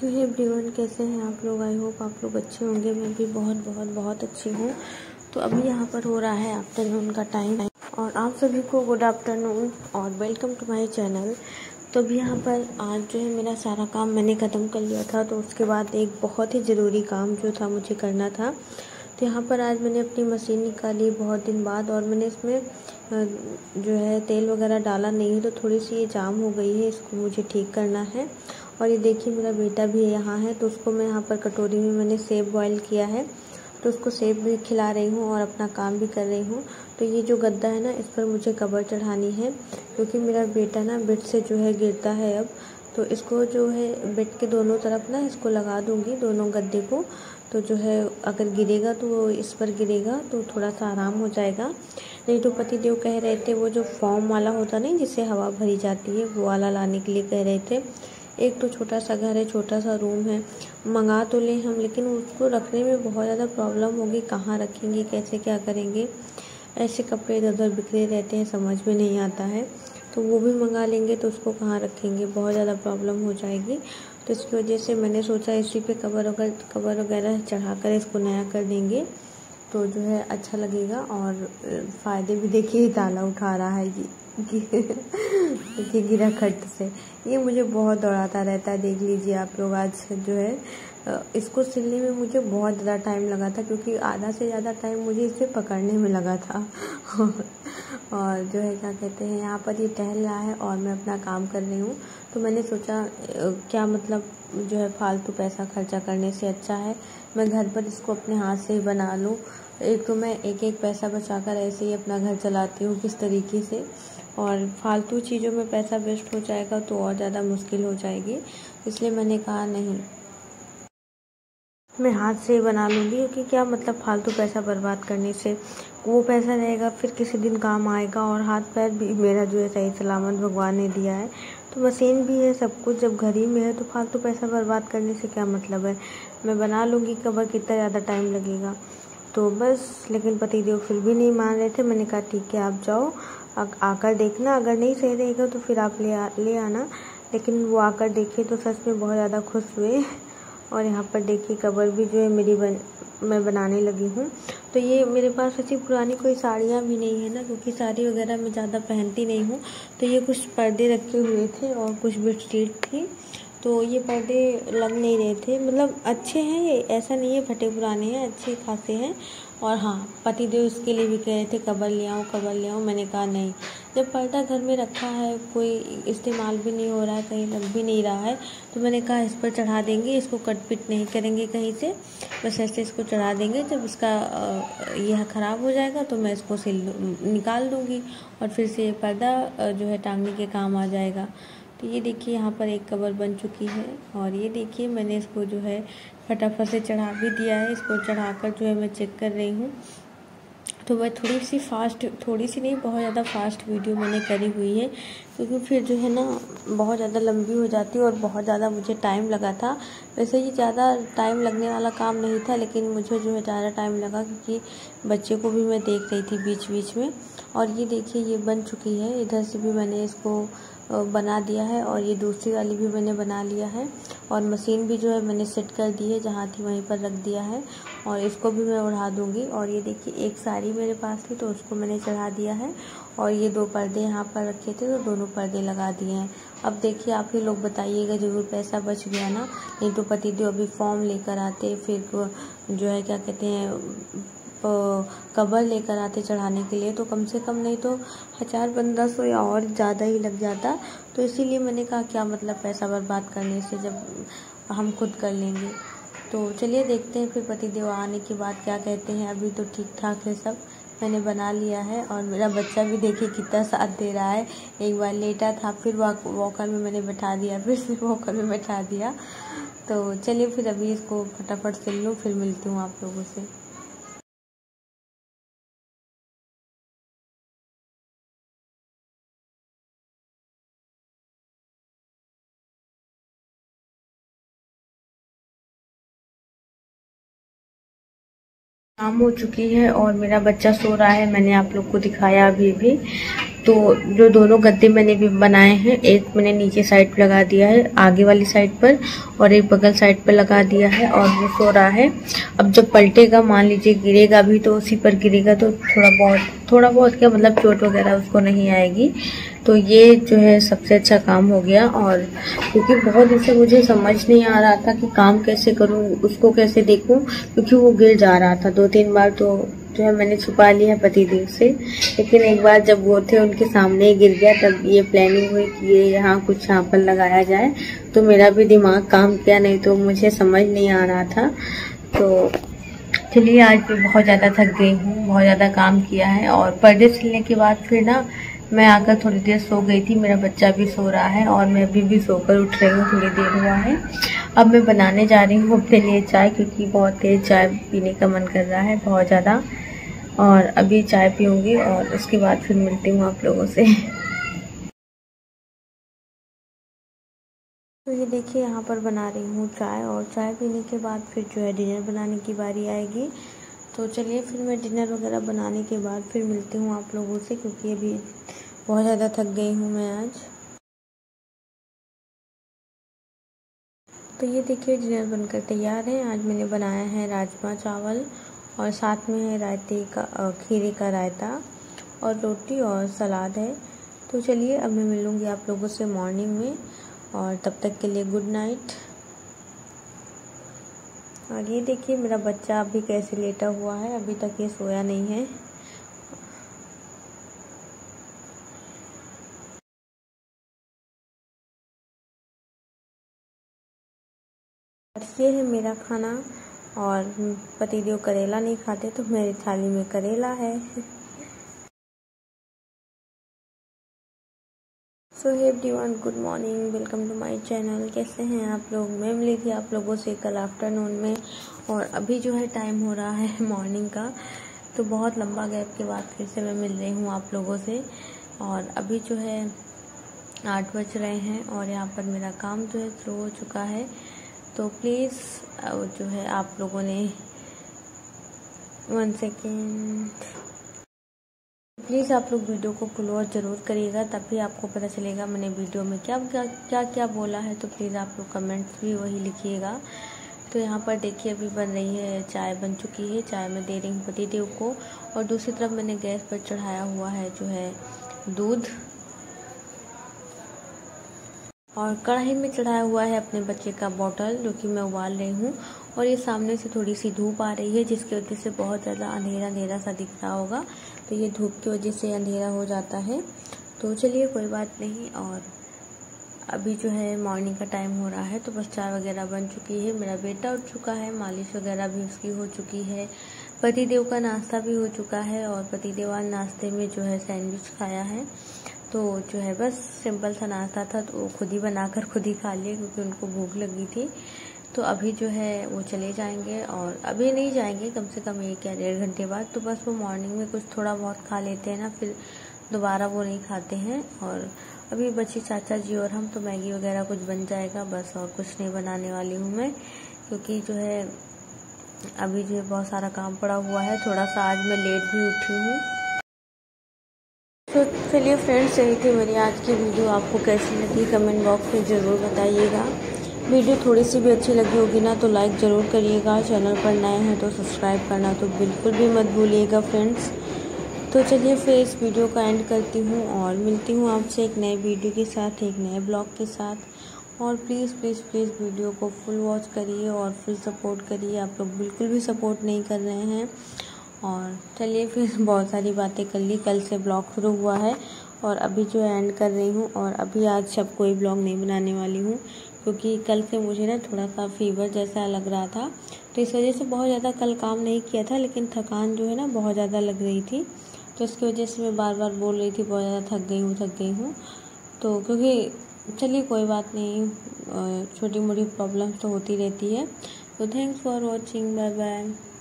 तो hey everyone, कैसे हैं आप लोग। आई होप आप लोग अच्छे होंगे। मैं भी बहुत बहुत बहुत अच्छी हूँ। तो अभी यहाँ पर हो रहा है आफ्टरनून का टाइम और आप सभी को गुड आफ्टरनून और वेलकम टू माय चैनल। तो अभी यहाँ पर आज जो है मेरा सारा काम मैंने ख़त्म कर लिया था। तो उसके बाद एक बहुत ही ज़रूरी काम जो था मुझे करना था। तो यहाँ पर आज मैंने अपनी मशीन निकाली बहुत दिन बाद और मैंने इसमें जो है तेल वगैरह डाला नहीं है, तो थोड़ी सी ये जाम हो गई है। इसको मुझे ठीक करना है। और ये देखिए मेरा बेटा भी यहाँ है, तो उसको मैं यहाँ पर कटोरी में मैंने सेब बॉईल किया है, तो उसको सेब भी खिला रही हूँ और अपना काम भी कर रही हूँ। तो ये जो गद्दा है ना, इस पर मुझे कवर चढ़ानी है, क्योंकि मेरा बेटा ना बेड से जो है गिरता है अब। तो इसको जो है बेड के दोनों तरफ ना इसको लगा दूँगी, दोनों गद्दे को। तो जो है अगर गिरेगा तो वो इस पर गिरेगा तो थोड़ा सा आराम हो जाएगा। नहीं तो पतिदेव कह रहे थे वो जो फॉर्म वाला होता नहीं जिससे हवा भरी जाती है, वो वाला लाने के लिए कह रहे थे। एक तो छोटा सा घर है, छोटा सा रूम है, मंगा तो लें हम, लेकिन उसको रखने में बहुत ज़्यादा प्रॉब्लम होगी। कहाँ रखेंगे, कैसे क्या करेंगे। ऐसे कपड़े इधर उधर बिखरे रहते हैं, समझ में नहीं आता है। तो वो भी मंगा लेंगे तो उसको कहाँ रखेंगे, बहुत ज़्यादा प्रॉब्लम हो जाएगी। तो इसकी वजह से मैंने सोचा इसी पे कवर वगैरह चढ़ा कर इसको नया कर देंगे, तो जो है अच्छा लगेगा। और फ़ायदे भी देखिए, ताला उठा रहा है ये गिरा खट से। ये मुझे बहुत दौड़ाता रहता है, देख लीजिए आप लोग। आज जो है इसको सिलने में मुझे बहुत ज़्यादा टाइम लगा था, क्योंकि आधा से ज़्यादा टाइम मुझे इसे पकड़ने में लगा था और जो है क्या कहते हैं, यहाँ पर ये टहल रहा है और मैं अपना काम कर रही हूँ। तो मैंने सोचा क्या मतलब जो है फालतू पैसा खर्चा करने से अच्छा है मैं घर पर इसको अपने हाथ से ही बना लूँ। एक तो मैं एक एक पैसा बचाकर ऐसे ही अपना घर चलाती हूँ किस तरीके से, और फालतू चीज़ों में पैसा वेस्ट हो जाएगा तो और ज़्यादा मुश्किल हो जाएगी। इसलिए मैंने कहा नहीं, मैं हाथ से ही बना लूँगी, क्योंकि क्या मतलब फालतू पैसा बर्बाद करने से। वो पैसा रहेगा फिर किसी दिन काम आएगा, और हाथ पैर भी मेरा जो है सही सलामत भगवान ने दिया है। तो मशीन भी है, सब कुछ जब घर ही में है तो फालतू पैसा बर्बाद करने से क्या मतलब है। मैं बना लूँगी कवर, कितना ज़्यादा टाइम लगेगा। तो बस, लेकिन पतिदेव फिर भी नहीं मान रहे थे। मैंने कहा ठीक है आप जाओ, आकर देखना, अगर नहीं सही रहेगा तो फिर आप ले आना। लेकिन वो आकर देखे तो सच में बहुत ज़्यादा खुश हुए। और यहाँ पर देखिए कवर भी जो है मैं बनाने लगी हूँ। तो ये मेरे पास ऐसी पुरानी कोई साड़ियाँ भी नहीं है ना, क्योंकि साड़ी वगैरह मैं ज़्यादा पहनती नहीं हूँ। तो ये कुछ पर्दे रखे हुए थे और कुछ बेडशीट थी, तो ये पर्दे लग नहीं रहे थे। मतलब अच्छे हैं, ये ऐसा नहीं है फटे पुराने हैं, अच्छे खासे हैं। और हाँ, पतिदेव इसके लिए भी कह रहे थे कवर ले आओ कवर ले आओ। मैंने कहा नहीं, जब पर्दा घर में रखा है, कोई इस्तेमाल भी नहीं हो रहा है, कहीं लग भी नहीं रहा है, तो मैंने कहा इस पर चढ़ा देंगे, इसको कट पिट नहीं करेंगे कहीं से, बस ऐसे इसको चढ़ा देंगे। जब इसका यह ख़राब हो जाएगा तो मैं इसको निकाल दूँगी और फिर से पर्दा जो है टांगने के काम आ जाएगा। तो ये देखिए यहाँ पर एक कवर बन चुकी है, और ये देखिए मैंने इसको जो है फटाफट से चढ़ा भी दिया है। इसको चढ़ाकर जो है मैं चेक कर रही हूँ। तो मैं थोड़ी सी नहीं, बहुत ज़्यादा फास्ट वीडियो मैंने करी हुई है, क्योंकि फिर जो है ना बहुत ज़्यादा लंबी हो जाती है और बहुत ज़्यादा मुझे टाइम लगा था। वैसे ये ज़्यादा टाइम लगने वाला काम नहीं था, लेकिन मुझे जो है ज़्यादा टाइम लगा, क्योंकि बच्चे को भी मैं देख रही थी बीच बीच में। और ये देखिए ये बन चुकी है, इधर से भी मैंने इसको बना दिया है, और ये दूसरी वाली भी मैंने बना लिया है। और मशीन भी जो है मैंने सेट कर दी है, जहाँ थी वहीं पर रख दिया है, और इसको भी मैं उड़ा दूँगी। और ये देखिए एक साड़ी मेरे पास थी तो उसको मैंने चढ़ा दिया है, और ये दो पर्दे यहाँ पर रखे थे तो दोनों पर्दे लगा दिए हैं। अब देखिए आप ही लोग बताइएगा, ज़रूर पैसा बच गया ना। नहीं तो पतिदेव अभी फॉर्म लेकर आते, फिर जो है क्या कहते हैं कवर लेकर आते चढ़ाने के लिए, तो कम से कम नहीं तो 1000-1500 या और ज़्यादा ही लग जाता। तो इसीलिए मैंने कहा क्या मतलब पैसा बर्बाद करने से, जब हम खुद कर लेंगे। तो चलिए देखते हैं फिर पतिदेव आने के बाद क्या कहते हैं। अभी तो ठीक ठाक है सब, मैंने बना लिया है। और मेरा बच्चा भी देखिए कितना साथ दे रहा है। एक बार लेटा था, फिर वॉकर में मैंने बैठा दिया, फिर से वॉकर में बैठा दिया। तो चलिए फिर अभी इसको फटाफट सिल लूँ, फिर मिलती हूँ आप लोगों से। शाम हो चुकी है और मेरा बच्चा सो रहा है, मैंने आप लोग को दिखाया अभी भी। तो जो दोनों गद्दे मैंने भी बनाए हैं, एक मैंने नीचे साइड पर लगा दिया है आगे वाली साइड पर, और एक बगल साइड पर लगा दिया है, और वो सो रहा है। अब जब पलटेगा, मान लीजिए गिरेगा भी तो उसी पर गिरेगा, तो थोड़ा बहुत क्या मतलब चोट वगैरह उसको नहीं आएगी। तो ये जो है सबसे अच्छा काम हो गया। और क्योंकि बहुत दिन से मुझे समझ नहीं आ रहा था कि काम कैसे करूं, उसको कैसे देखूं, क्योंकि वो गिर जा रहा था 2-3 बार, तो जो है मैंने छुपा लिया पतिदेव से। लेकिन एक बार जब वो थे उनके सामने ही गिर गया, तब ये प्लानिंग हुई कि ये यहाँ कुछ यहाँ पर लगाया जाए। तो मेरा भी दिमाग काम किया, नहीं तो मुझे समझ नहीं आ रहा था। तो चलिए, आज भी बहुत ज़्यादा थक गई हूँ, बहुत ज़्यादा काम किया है। और पर्दे सिलने के बाद फिर ना मैं आकर थोड़ी देर सो गई थी। मेरा बच्चा भी सो रहा है और मैं अभी भी सोकर उठ रही हूँ, थोड़ी देर हुआ है। अब मैं बनाने जा रही हूँ अपने लिए चाय, क्योंकि बहुत तेज़ चाय पीने का मन कर रहा है, बहुत ज़्यादा। और अभी चाय पीऊँगी और उसके बाद फिर मिलती हूँ आप लोगों से। तो ये देखिए, यहाँ पर बना रही हूँ चाय, और चाय पीने के बाद फिर जो है डिनर बनाने की बारी आएगी। तो चलिए, फिर मैं डिनर वगैरह बनाने के बाद फिर मिलती हूँ आप लोगों से, क्योंकि अभी बहुत ज़्यादा थक गई हूँ मैं आज। तो ये देखिए, डिनर बनकर तैयार है। आज मैंने बनाया है राजमा चावल, और साथ में है रायते का खीरे का रायता, और रोटी और सलाद है। तो चलिए, अब मैं मिलूँगी आप लोगों से मॉर्निंग में, और तब तक के लिए गुड नाइट। और ये देखिए, मेरा बच्चा अभी कैसे लेटा हुआ है, अभी तक ये सोया नहीं है। और ये है मेरा खाना, और पतिदेव करेला नहीं खाते, तो मेरी थाली में करेला है। So hey everyone, good morning, welcome to my channel. कैसे हैं आप लोग? मैं मिली थी आप लोगों से कल आफ्टरनून में, और अभी जो है टाइम हो रहा है मॉर्निंग का। तो बहुत लंबा गैप के बाद फिर से मैं मिल रही हूँ आप लोगों से। और अभी जो है 8 बज रहे हैं, और यहाँ पर मेरा काम जो है शुरू हो चुका है। तो प्लीज़ जो है आप लोगों ने 1 सेकेंड, प्लीज़ आप लोग वीडियो को फुल वॉच ज़रूर करिएगा, तभी आपको पता चलेगा मैंने वीडियो में क्या बोला है। तो प्लीज़ आप लोग कमेंट्स भी वही लिखिएगा। तो यहाँ पर देखिए, अभी बन रही है चाय, बन चुकी है चाय। मैं दे रही हूँ पतिदेव को, और दूसरी तरफ मैंने गैस पर चढ़ाया हुआ है जो है दूध, और कढ़ाई में चढ़ाया हुआ है अपने बच्चे का बॉटल, जो कि मैं उबाल रही हूँ। और ये सामने से थोड़ी सी धूप आ रही है, जिसकी वजह से बहुत ज़्यादा अंधेरा सा दिख रहा होगा। तो ये धूप की वजह से अंधेरा हो जाता है। तो चलिए, कोई बात नहीं। और अभी जो है मॉर्निंग का टाइम हो रहा है, तो बस चाय वगैरह बन चुकी है। मेरा बेटा उठ चुका है, मालिश वगैरह भी उसकी हो चुकी है, पतिदेव का नाश्ता भी हो चुका है। और पतिदेव आज नाश्ते में जो है सैंडविच खाया है। तो जो है बस सिंपल सा नाश्ता था, तो वो खुद ही बनाकर खुद ही खा लिए, क्योंकि उनको भूख लगी थी। तो अभी जो है वो चले जाएंगे, और अभी नहीं जाएंगे, कम से कम 1 या 1.5 घंटे बाद। तो बस वो मॉर्निंग में कुछ थोड़ा बहुत खा लेते हैं ना, फिर दोबारा वो नहीं खाते हैं। और अभी बच्चे चाचा जी और हम, तो मैगी वगैरह कुछ बन जाएगा बस, और कुछ नहीं बनाने वाली हूँ मैं, क्योंकि जो है अभी जो है बहुत सारा काम पड़ा हुआ है। थोड़ा सा आज मैं लेट भी उठी हूँ। तो चलिए फ्रेंड्स, यही थी मेरी आज की वीडियो। आपको कैसी लगी कमेंट बॉक्स में ज़रूर बताइएगा। वीडियो थोड़ी सी भी अच्छी लगी होगी ना, तो लाइक ज़रूर करिएगा। चैनल पर नए हैं तो सब्सक्राइब करना तो बिल्कुल भी मत भूलिएगा फ्रेंड्स। तो चलिए, फिर इस वीडियो का एंड करती हूँ, और मिलती हूँ आपसे एक नए वीडियो के साथ, एक नए ब्लॉग के साथ। और प्लीज़ प्लीज़ प्लीज़ वीडियो को फुल वॉच करिए और फुल सपोर्ट करिए। आप लोग बिल्कुल भी सपोर्ट नहीं कर रहे हैं। और चलिए, फिर बहुत सारी बातें कर ली, कल से ब्लॉग शुरू हुआ है, और अभी जो एंड कर रही हूँ। और अभी आज सब कोई ब्लॉग नहीं बनाने वाली हूँ, क्योंकि कल से मुझे ना थोड़ा सा फीवर जैसा लग रहा था, तो इस वजह से बहुत ज़्यादा कल काम नहीं किया था। लेकिन थकान जो है ना बहुत ज़्यादा लग रही थी, तो इसकी वजह से मैं बार बार बोल रही थी बहुत ज़्यादा थक गई हूँ। तो क्योंकि चलिए, कोई बात नहीं, छोटी मोटी प्रॉब्लम्स तो होती रहती है। तो thanks for watching, bye bye.